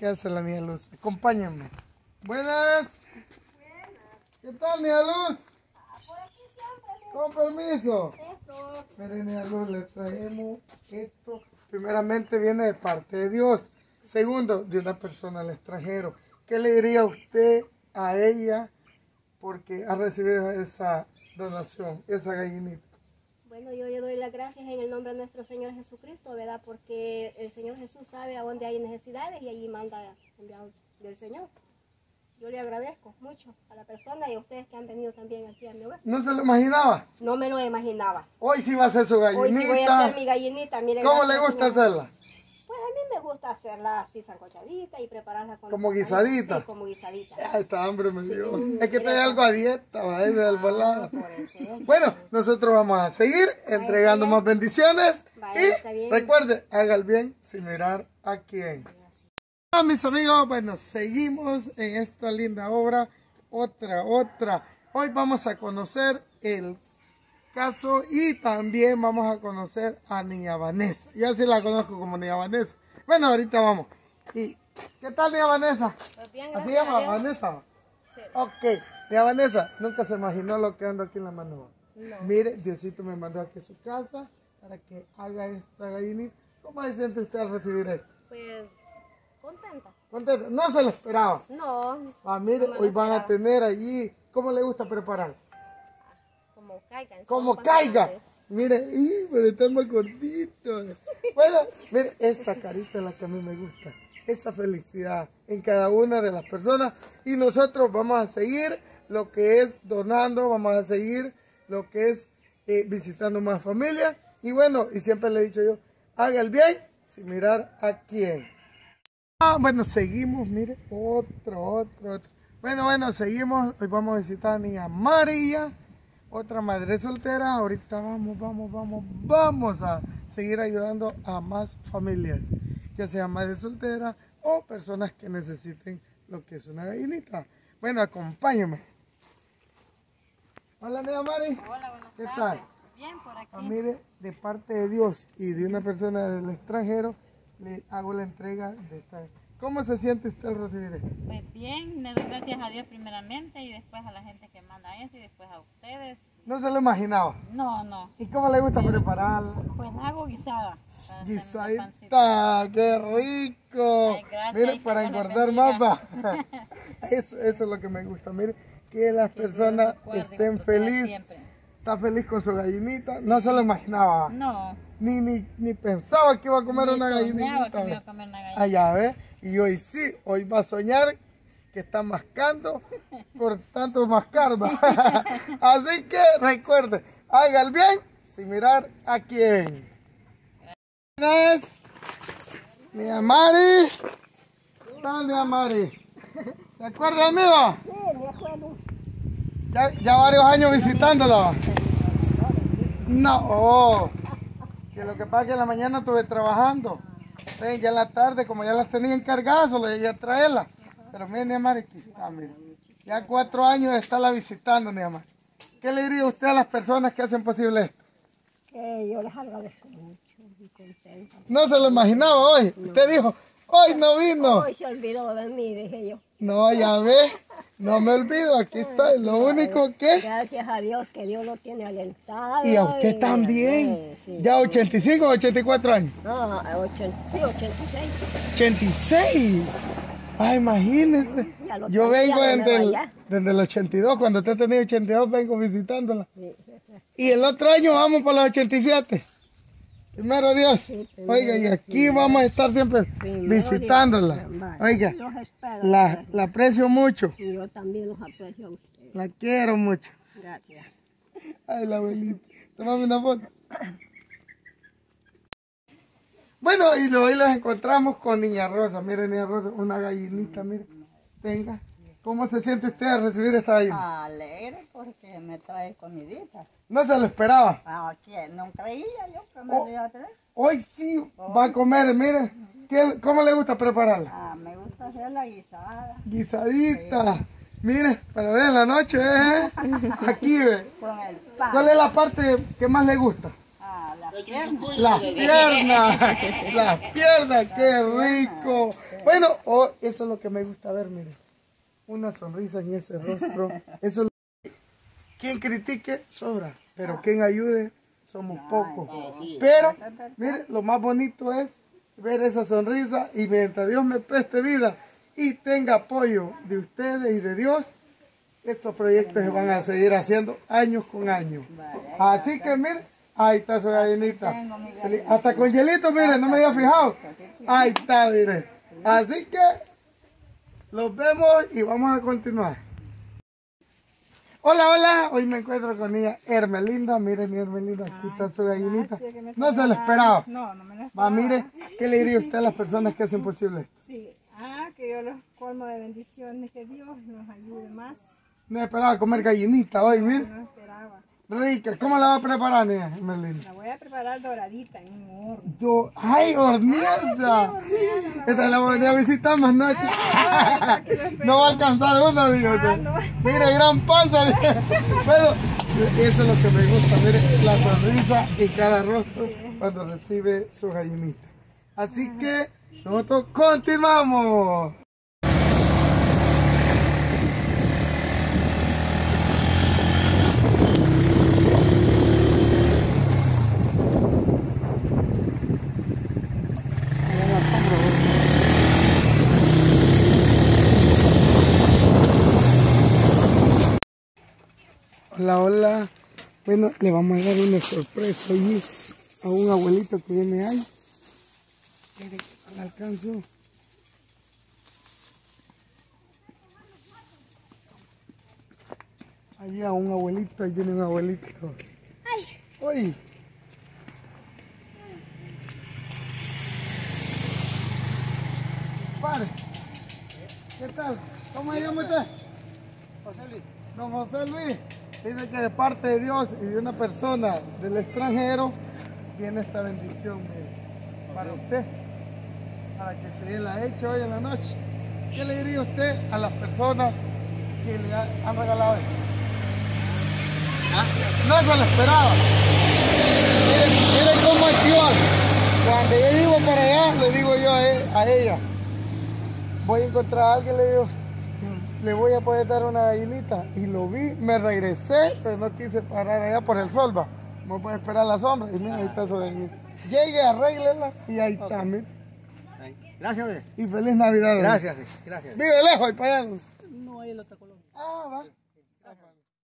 qué hace la niña Luz. Acompáñenme. Buenas. ¿Qué tal, niña Luz? Por aquí siempre. Con permiso. Esto. Miren, niña Luz, le traemos esto. Primeramente viene de parte de Dios. Segundo, de una persona al extranjero. ¿Qué le diría usted a ella porque ha recibido esa donación, esa gallinita? Bueno, yo le doy las gracias en el nombre de nuestro Señor Jesucristo, ¿verdad? Porque el Señor Jesús sabe a dónde hay necesidades y allí manda enviado del Señor. Yo le agradezco mucho a la persona y a ustedes que han venido también aquí a mi hogar. ¿No se lo imaginaba? No me lo imaginaba. Hoy sí va a hacer su gallinita. Hoy sí voy a hacer mi gallinita. Miren, ¿Cómo le gracias, gusta Señor. hacerla? Pues a mí me gusta hacerla así sancochadita y prepararla con ¿Como guisadita? Sí, como guisadita. Ya, esta hambre me dio. Sí, Es que estoy algo a dieta, ¿va? Es del volado. por eso. Bueno, nosotros vamos a seguir entregando bien. más bendiciones. Vaya, Y está bien. recuerde, haga el bien sin mirar a quién. Hola, mis amigos, bueno, seguimos en esta linda obra. Otra. Hoy vamos a conocer el caso y también vamos a conocer a Niña Vanessa. Yo sí la conozco como Niña Vanessa. Bueno, ahorita vamos. ¿Y qué tal, Niña Vanessa? Pues bien, ¿Así gracias llama a Dios. Vanessa? Sí. Ok. Niña Vanessa, nunca se imaginó lo que ando aquí en la mano. No. Mire, Diosito me mandó aquí a su casa para que haga esta gallinita. ¿Cómo se siente usted al recibir esto? Pues contenta. ¿Contento? No se lo esperaba. No, Ah, mire, no me lo hoy van a esperaba. tener allí. ¿Cómo le gusta preparar? Como caiga. en Como sopa, caiga. ¿sabes? Mire, pero está más gordito. Bueno, mire, esa carita es la que a mí me gusta. Esa felicidad en cada una de las personas. Y nosotros vamos a seguir lo que es donando, vamos a seguir lo que es visitando más familias. Y bueno, y siempre le he dicho yo, haga el bien sin mirar a quién. Ah, bueno, seguimos, mire, otro. Bueno, seguimos. Hoy vamos a visitar a Niña María, otra madre soltera. Ahorita vamos a seguir ayudando a más familias, ya sea madre soltera o personas que necesiten lo que es una gallinita. Bueno, acompáñame. Hola, Niña Mari. Hola, buenas ¿Qué tardes. tal? Bien, por aquí. Ah, mire, de parte de Dios y de una persona del extranjero, le hago la entrega de esta. ¿Cómo se siente usted al recibir esto? Pues bien, le doy gracias a Dios primeramente y después a la gente que manda eso y después a ustedes. No se lo imaginaba. No. ¿Y cómo le gusta prepararla? Pues hago guisada. para hacer una pancita. Guisadita, qué rico. Ay, gracias, Mire, y que para Dios les engordar bendiga. más. Eso es lo que me gusta. Mire, que las Que Dios personas recuerde estén con ustedes felices. siempre. Está feliz con su gallinita. No se lo imaginaba. No. Ni pensaba que iba a comer Ni una soñaba gallinita. que me iba a comer una gallina. Allá, ¿ves? Y hoy sí, hoy va a soñar que está mascando por tanto mascar. ¿Va? Así que recuerde, haga el bien sin mirar a quién. Buenas. Niña Mari. ¿Qué tal, Niña Mari? ¿Se acuerda de mí, va? Sí, me acuerdo. Ya varios años visitándola, ¿va? No, que lo que pasa es que en la mañana estuve trabajando. Sí, ya en la tarde, como ya las tenía encargadas, solo llegué a traerla. Pero miren, Niña Mari, aquí está, mire. Ya 4 años de estarla visitando, Niña Mari. ¿Qué le diría usted a las personas que hacen posible esto? Que yo les agradezco mucho y contenta. No se lo imaginaba hoy. Usted dijo, hoy no vino. Hoy se olvidó de mí, dije yo. No, ya ve, no me olvido, aquí estoy. Lo único que... Gracias a Dios que Dios lo tiene alentado. Y a usted también. Sí. Ya 85 o 84 años. No, 86. 86. Ay, imagínese. Ya lo Yo traía vengo de desde el, allá. desde el 82. Cuando usted tenía 82, vengo visitándola. Sí. Y el otro año vamos por los 87. Primero Dios. Sí, primero Oiga, y Dios, aquí primero. vamos a estar siempre Primero visitándola. Dios. Vale. Oiga, Los espero. la aprecio mucho. Y yo también los aprecio a ustedes. La quiero mucho. Gracias. Ay, la abuelita. Tómame una foto. Bueno, y hoy los encontramos con Niña Rosa. Miren, Niña Rosa, una gallinita, mire. Tenga. ¿Cómo se siente usted al recibir esta gallina? Alegre porque me trae comidita. No se lo esperaba. Aquí no creía yo que Oh. me iba a traer. Hoy sí va a comer, mire. ¿Cómo le gusta prepararla? Me gusta hacer la guisada Guisadita. Mire, para ver en la noche, ¿eh? Aquí, ve. con el pan. ¿Cuál es la parte que más le gusta? Las piernas. Las piernas. Las piernas, qué rico. Bueno, eso es lo que me gusta ver, mire. Una sonrisa en ese rostro. Eso es lo que... Quien critique, sobra. Pero quien ayude, somos pocos. Pero, mire, lo más bonito es ver esa sonrisa y mientras Dios me preste vida y tenga apoyo de ustedes y de Dios, estos proyectos se van a seguir haciendo años con años. Así que mire, ahí está su gallinita. Hasta con hielito, mire, no me había fijado. Ahí está, mire. Así que los vemos y vamos a continuar. Hola, hola, hoy me encuentro con ella, Hermelinda. Mire mi Hermelinda, aquí está su gallinita. No se lo esperaba. No, no me lo esperaba. Va, mire, ¿qué le diría usted a las personas que hacen posible? Sí, que yo los colmo de bendiciones, que Dios nos ayude más. No esperaba comer gallinita hoy, mire. No esperaba. Rica, ¿cómo la va a preparar, niña, Hermelinda? La voy a preparar doradita en un horno. ¡Ay, horneada! Esta la voy a visitar más noche. No va a alcanzar uno, digo. Mire, gran panza. Bueno, eso es lo que me gusta, mire, la sonrisa en cada rostro cuando recibe su gallinita. Así que nosotros continuamos. Hola, hola. Bueno, le vamos a dar una sorpresa allí a un abuelito que viene ahí. Mire, no la alcanzo. Allí a un abuelito, ahí viene un abuelito. ¡Ay! ¡Uy! Pare. ¿Qué tal? ¿Cómo se llama usted? José Luis. Don José Luis. Dice que de parte de Dios y de una persona del extranjero viene esta bendición para usted, para que se la eche hoy en la noche. ¿Qué le diría usted a las personas que le han regalado esto? No se lo esperaba. Miren cómo es Dios. Cuando yo digo para allá, le digo yo a ella, voy a encontrar a alguien, le digo, le voy a poder dar una gallinita. Y lo vi, me regresé, pero no quise parar allá por el sol, va. No puedo esperar la sombra. Y mira, ahí está su gallinita. Llegue, arréglela y ahí está, mira. Gracias, y feliz Navidad. Gracias, gracias. Vive lejos y para allá. No hay en la otra colonia. Ah, va.